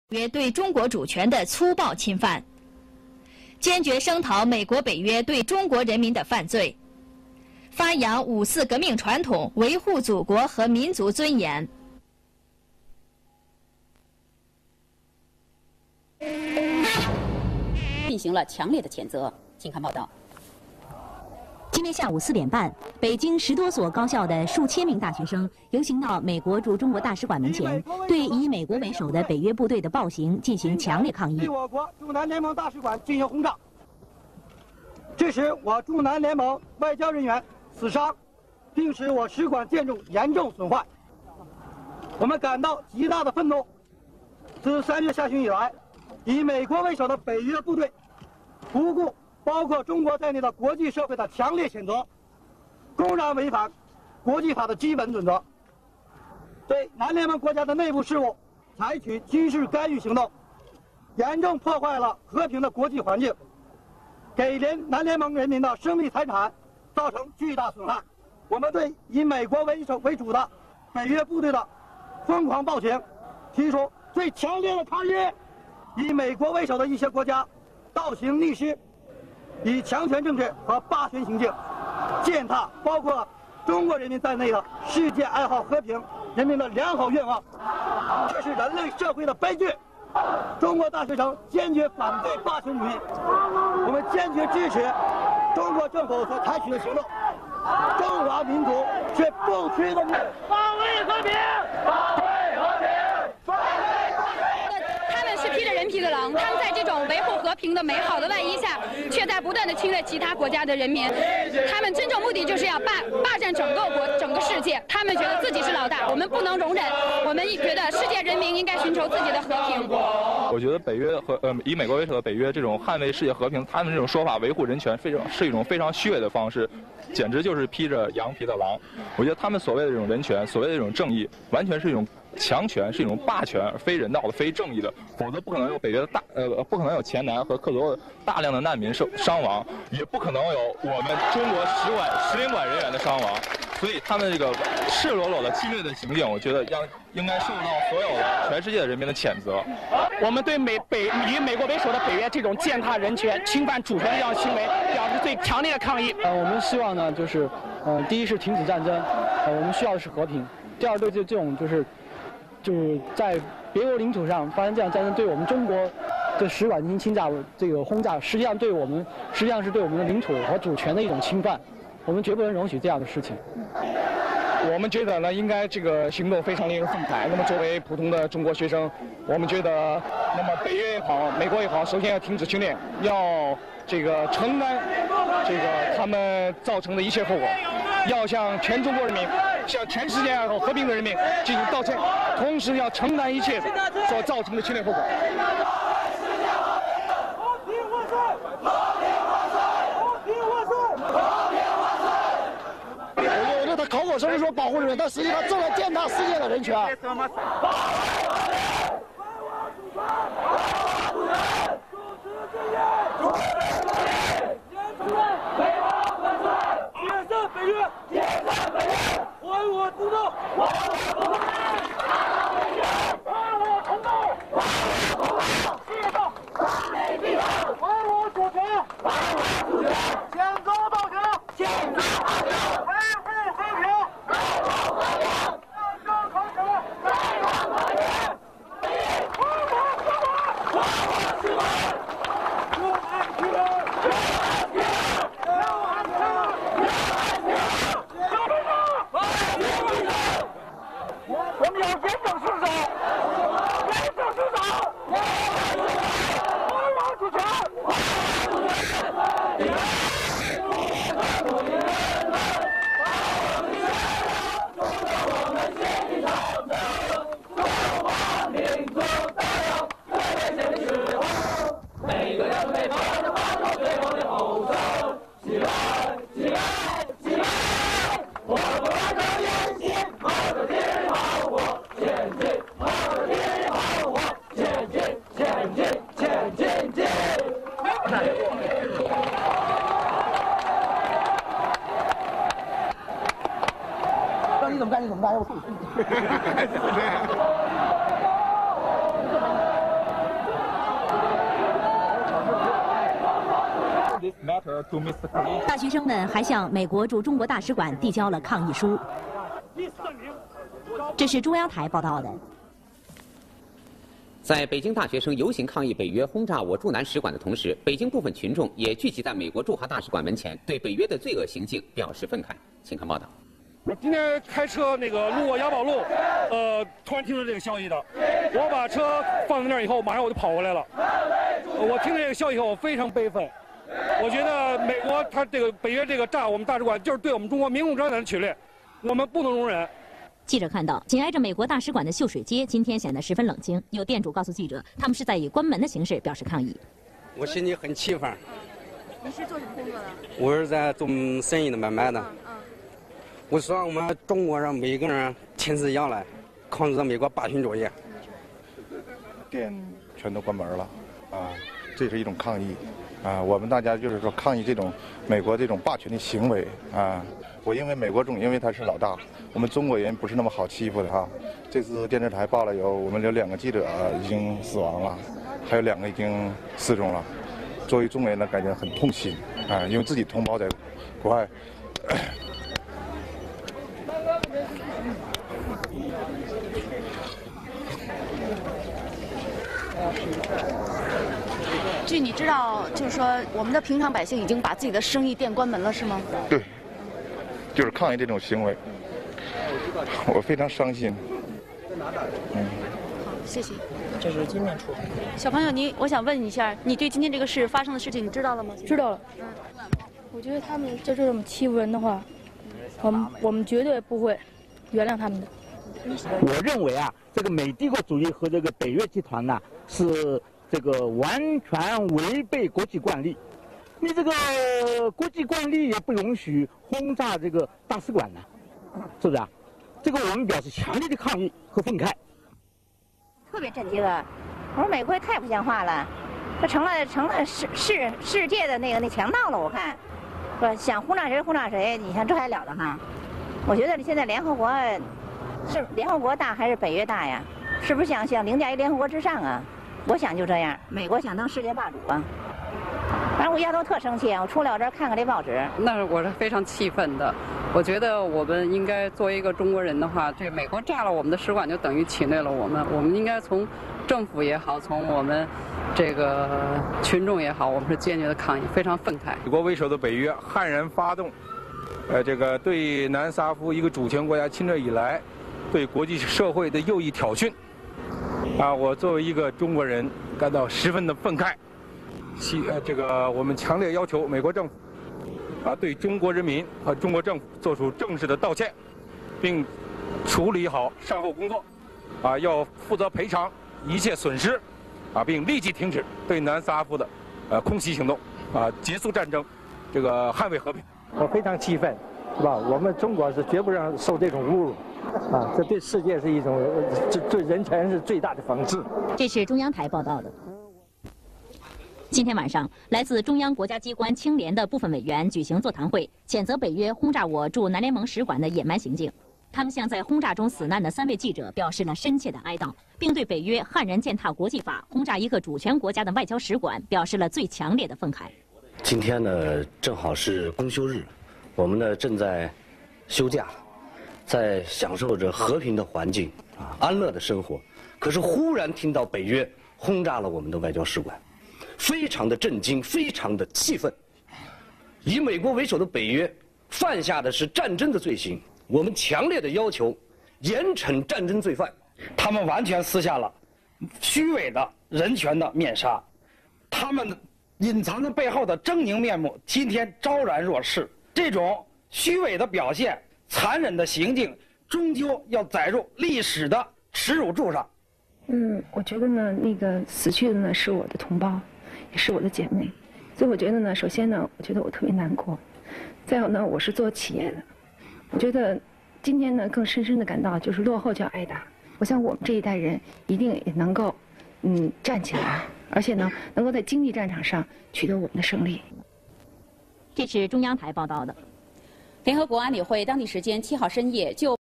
约对中国主权的粗暴侵犯，坚决声讨美国北约对中国人民的犯罪，发扬5·4革命传统，维护祖国和民族尊严。 进行了强烈的谴责。请看报道。 今天下午4点半，北京10多所高校的数千名大学生游行到美国驻中国大使馆门前，对以美国为首的北约部队的暴行进行强烈抗议。 对我国中南联盟大使馆进行轰炸，致使我中南联盟外交人员死伤，并使我使馆建筑严重损坏。我们感到极大的愤怒。自3月下旬以来，以美国为首的北约部队不顾包括中国在内的国际社会的强烈谴责，公然违反国际法的基本准则，对南联盟国家的内部事务采取军事干预行动，严重破坏了和平的国际环境，给南联盟人民的生命财产造成巨大损害。我们对以美国为主的北约部队的疯狂暴行提出最强烈的抗议。以美国为首的一些国家倒行逆施，以强权政治和霸权行径践踏包括中国人民在内的世界爱好和平人民的良好愿望，这是人类社会的悲剧。中国大学生坚决反对霸权主义，我们坚决支持中国政府所采取的行动。中华民族是不屈的保卫和平，保卫和平，保卫和平。 他们是披着人皮的狼，他们在这种维护和平的美好的外衣下，却在不断的侵略其他国家的人民。他们真正目的就是要霸占整个世界。他们觉得自己是老大，我们不能容忍。我们觉得世界人民应该寻求自己的和平。 我觉得北约和以美国为首的北约这种捍卫世界和平，他们这种说法维护人权，是一种非常虚伪的方式，简直就是披着羊皮的狼。我觉得他们所谓的这种人权，所谓的这种正义，完全是一种强权，是一种霸权，非人道的、非正义的，否则不可能有北约的不可能有前南和克罗大量的难民伤亡，也不可能有我们中国使领馆人员的伤亡。所以他们这个赤裸裸的侵略的行径，我觉得应该受到所有的全世界的人民的谴责。 我们对以美国为首的北约这种践踏人权、侵犯主权的这样行为表示最强烈的抗议。 我们希望呢，就是第一是停止战争，我们需要的是和平。第二，对这种就是在别国领土上发生这样战争，对我们中国的使馆进行侵炸、这个轰炸，实际上是对我们的领土和主权的一种侵犯，我们绝不能容许这样的事情。 我们觉得呢，应该这个行动非常令人愤慨。那么作为普通的中国学生，我们觉得，那么北约也好，美国也好，首先要停止侵略，要这个承担这个他们造成的一切后果，要向全中国人民、向全世界爱好和平的人民进行道歉，同时要承担一切所造成的侵略后果。 他口口声声说保护人民，但实际上正在践踏世界的人权。 大学生们还向美国驻中国大使馆递交了抗议书。这是中央台报道的。 在北京大学生游行抗议北约轰炸我驻南使馆的同时，北京部分群众也聚集在美国驻华大使馆门前，对北约的罪恶行径表示愤慨。请看报道。 我今天开车路过雅宝路，突然听到这个消息的，我把车放在那儿以后，马上我就跑过来了。我听这个消息以后，我非常悲愤。我觉得美国他这个北约这个炸我们大使馆，就是对我们中国明目张胆的侵略，我们不能容忍。 记者看到，紧挨着美国大使馆的秀水街今天显得十分冷清。有店主告诉记者，他们是在以关门的形式表示抗议。 我心里很气愤。 你是做什么工作的？ 我是在做生意的买卖的。我希望我们中国人每一个人挺起腰来，抗制美国霸权主义。 店全都关门了，这是一种抗议，我们大家就是说抗议这种美国这种霸权的行为我认为美国总因为他是老大，我们中国人不是那么好欺负的这次电视台报了我们有2个记者已经死亡了，还有2个已经失踪了。作为中国人呢，感觉很痛心因为自己同胞在国外。 据你知道，就是说我们的平常百姓已经把自己的生意店关门了，是吗？ 对，就是抗议这种行为，我非常伤心。 好，谢谢。 这是今天出。 小朋友，我想问你一下，你对今天这个事发生的事情，你知道了吗？ 知道了。我觉得他们就这么欺负人的话，我们绝对不会原谅他们的。 我认为这个美帝国主义和这个北约集团呢，是这个完全违背国际惯例。你这个国际惯例也不允许轰炸这个大使馆呢，是不是这个我们表示强烈的抗议和愤慨。 特别震惊我说美国也太不像话了，这成了世界的那强盗了。我看，说想轰炸谁轰炸谁，你看这还了得我觉得现在联合国是联合国大还是北约大呀？是不是想凌驾于联合国之上我想就这样，美国想当世界霸主反正我丫头特生气我出来我这儿看看这报纸。 那我是非常气愤的。我觉得我们应该作为一个中国人的话，这美国炸了我们的使馆，就等于侵略了我们。我们应该从政府也好，从我们这个群众也好，我们是坚决的抗议，非常愤慨。 美国为首的北约悍然发动，这个对南斯拉夫一个主权国家侵略以来，对国际社会的右翼挑衅，我作为一个中国人感到十分的愤慨。我们强烈要求美国政府对中国人民和中国政府做出正式的道歉，并处理好善后工作，要负责赔偿一切损失，并立即停止对南斯拉夫的空袭行动，结束战争，捍卫和平。 我非常气愤，是吧？我们中国是绝不让受这种侮辱，这对世界是一种对人权是最大的讽刺。 这是中央台报道的。今天晚上，来自中央国家机关青联的部分委员举行座谈会，谴责北约轰炸我驻南联盟使馆的野蛮行径。他们向在轰炸中死难的3位记者表示了深切的哀悼，并对北约悍然践踏国际法、轰炸一个主权国家的外交使馆表示了最强烈的愤慨。 今天呢，正好是公休日，我们呢正在休假，在享受着和平的环境安乐的生活。可是忽然听到北约轰炸了我们的外交使馆，非常的震惊，非常的气愤。以美国为首的北约犯下的是战争的罪行，我们强烈的要求严惩战争罪犯。 他们完全撕下了虚伪的人权的面纱，他们隐藏在背后的狰狞面目今天昭然若市。这种虚伪的表现、残忍的行径，终究要载入历史的耻辱柱上。 我觉得呢，那个死去的呢是我的同胞，也是我的姐妹，所以我觉得呢，首先呢，我觉得我特别难过。再有呢，我是做企业的，我觉得今天呢更深深的感到就是落后就要挨打。我想我们这一代人一定也能够站起来，而且呢能够在经济战场上取得我们的胜利。 这是中央台报道的。 联合国安理会当地时间7号深夜就